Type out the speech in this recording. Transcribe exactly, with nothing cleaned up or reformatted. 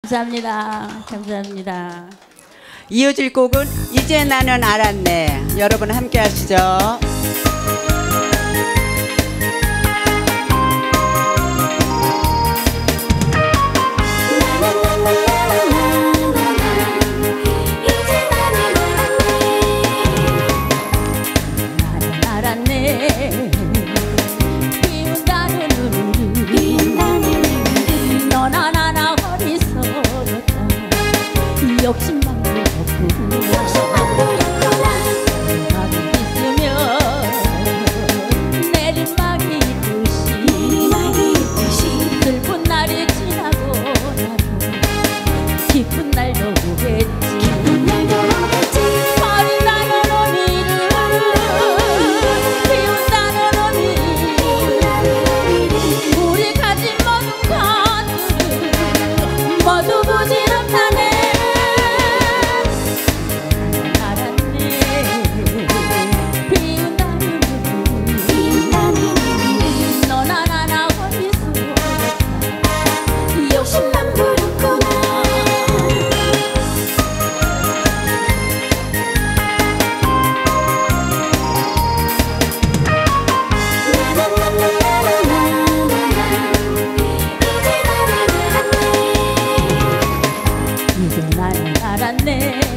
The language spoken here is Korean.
감사합니다. 감사합니다. 이어질 곡은 이제 나는 알았네. 여러분 함께 하시죠. 욕심만 부렸구나. 마음이 있으면 내리막이 있듯이 슬픈 날이 지나고 나도 기쁜 날도 오겠지. 버린다는 의미를 비운다는 의미 우리 가진 모든 것들을 모두 부질없다네. 이제 나는 알았네.